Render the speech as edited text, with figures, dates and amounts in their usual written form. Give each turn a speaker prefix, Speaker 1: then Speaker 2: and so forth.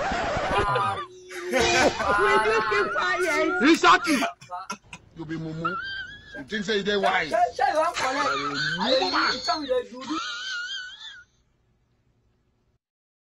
Speaker 1: Exactly. You be mumu. You think say they wise?